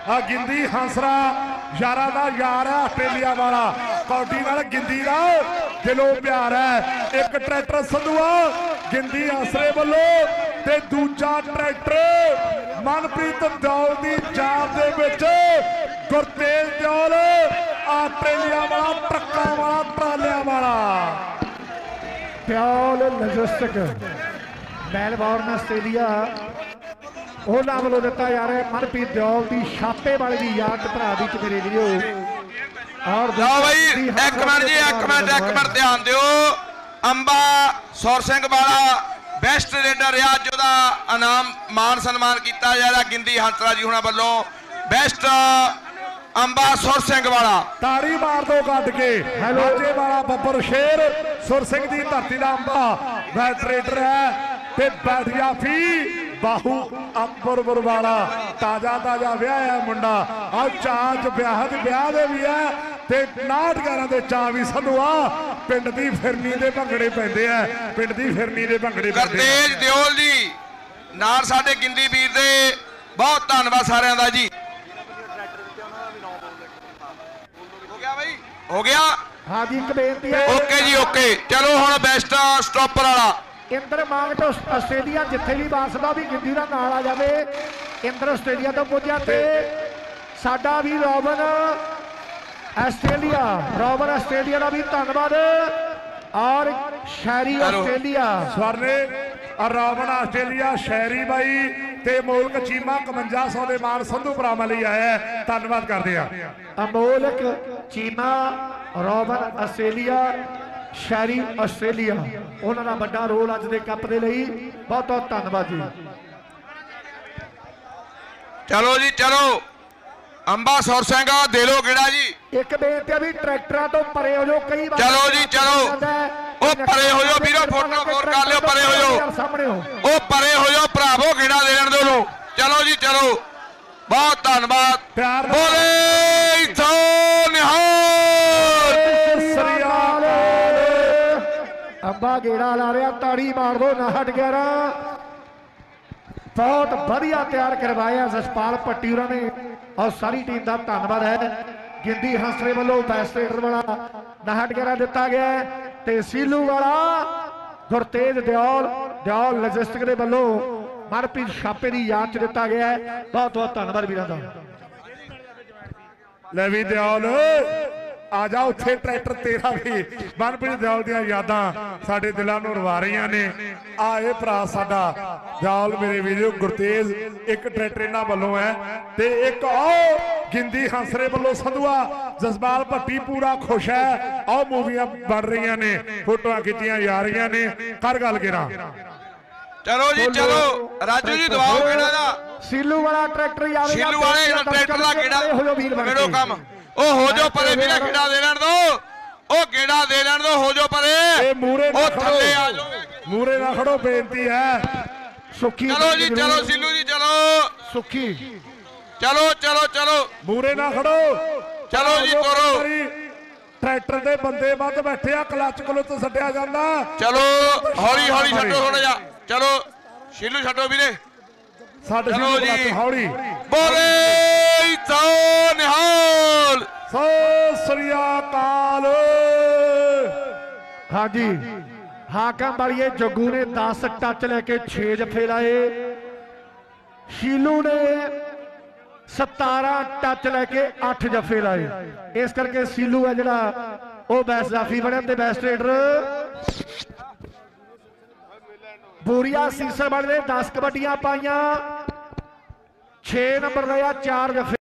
आ गिंदी हंसरा यारा दा यार है आस्ट्रेलिया वाला कौडी नाल गिंदी दा दिलों प्यार है। एक ट्रैक्टर संधुआ गिंदी हंसरे वालों ते दूजा ट्रैक्टर मनप्रीत दौल दी जान दे विच गुरतेज दौल आस्ट्रेलिया वाला ट्रक्कां वाला ट्रालियां वाला प्याल लॉजिस्टिक मेलबोर्न आस्ट्रेलिया ਉਹਨਾਂ ਵੱਲੋਂ ਦਿੱਤਾ ਜਾ ਰਿਹਾ ਮਨਪ੍ਰੀਤ ਦਿਓਲ ਦੀ ਛਾਪੇ ਵਾਲੇ ਦੀ ਯਾਦ ਭਰਾ ਦੀ ਚ ਮੇਰੇ ਵੀਰੋ। और जाओ भाई एक मिनट जी एक मिनट ध्यान दिओ। अंबा सौर सिंह वाला बेस्ट रेडर रहा जोदा इनाम मान सन्मान किया जा रहा गिंदी हंसरा जी हुणा वालों बेस्ट अंबा सुर सिंह वाला ताड़ी मार दो कट के राजे वाला बब्बर शेर सुर सिंह की धरती का अंबा बैट रेडर है ते बैठ गया फी बाहू अंबरपुर वाला ताजा व्याह मुंडा आ चाच ब्याह दे भी है ते 59 दे चा भी संधुआ पिंड दी फिरनी दे भंगड़े पैंदे है पिंड दी फिरनी दे भंगड़े गुरतेज दिओल जी नाल साडे गिंदी वीर दे बहुत धन्नवाद सारिਆਂ ਦਾ जी। हो गया भाई हो गया हाँ जी एक बेनती है ओके जी ओके चलो हुण बेस्ट स्टॉपर वाला इंद्र मांग तो आस्ट्रेलिया जिथे भी वासदा भी गिंदी का नाल आ जाए इंद्र आस्ट्रेलिया तो पुजा ते साडा भी रॉबन आस्ट्रेलिया का भी धन्यवाद और शहरी आस्ट्रेलिया स्वरने रॉबन आस्ट्रेलिया शहरी बाई ते मोलक चीमा 5100 दे मान संधू भरावां लई आया है धन्यवाद करदे आ। अमोलक चीमा रॉबन आस्ट्रेलिया शहरी आस्ट्रेलिया उन्होंने बड़ा रोल अज के कप के लिए बहुत बहुत धन्यवाद जी। चलो जी चलो अंबा सौर सिंह दे लो गेड़ा जी। एक बेनती भी ट्रैक्टर तो परे हो जाओ कई बार चलो जी चलो ओ परे हो जाओ वीरो फोटो फोर कर लियो परे हो जाओ सामने हो ओ परे हो जाओ भरावो गेड़ा देण दो लो। चलो जी चलो बहुत धन्यवाद बोले सो निहाल अंबा गेड़ा ला रहा ताड़ी मार दो 59 बहुत बढ़िया तैयार करवाया जसपाल भट्टी ने और सारी टीम का धन्यवाद है। गिंदी हंसरे वालों बेस्ट रेडर वाला 59 दिता गया ते सीलू वाला गुरतेज दिओल लॉजिस्टिक के वालों मनप्रीत छापे की याद च दिता गया है बहुत बहुत धन्यवाद वीरों का। लवी दिओल आ जाओ थे ट्रैक्टर तेरा भी मनप्रीत दिओल दी यादां साडे दिलां नूं रवा रहीआं ने। आ ये भरा साडा दिओल मेरे वीडियो गुरतेज एक ट्रैक्टर इन्हां वल्लों है ते एक आओ गिंदी हंसरे वल्लों संधुआ जसपाल भट्टी पूरा खुश है। आओ मूवियां बन रहीआं ने फोटोआं खिच्चियां जा रहीआं ने कर गल गिरा। चलो जी चलो राजू जी दबाओ गेड़ा दा सीलू वाला ट्रैक्टर यार सीलू वाले ट्रैक्टर दा गेड़ा मेड़ो काम ओ हो जो परे वीरा गेड़ा दे लेण दो ओ गेड़ा दे लेण दो हो जो परे मूरे ओ थल्ले आ जाओ मूरे ना खड़ो बेनती है सुखी चलो जी चलो सीलू जी चलो सुखी चलो चलो चलो मूरे ना खड़ो चलो जी करो ट्रैक्टर दे बंदे वध बैठे आ क्लच क्लुच छड्डिया जांदा। चलो हौली हौली छड्डो थोड़ा जा चलो शीलू छड्डो वीरे चलो जी हौली बोले सो निहाल सत श्री अकाल। हाँ जी हाकम वाली जग्गू ने 10 टच लेके 6 जफे लाए शीलू ने 17 टच लेके 8 जफे लाए इस करके सीलू है जरा वो बेस्ट जाफी बने ते बेस्ट रेडर बोरिया सीसर बने 10 कबड्डियां पाइया 6 नंबर लिया 4 जफे।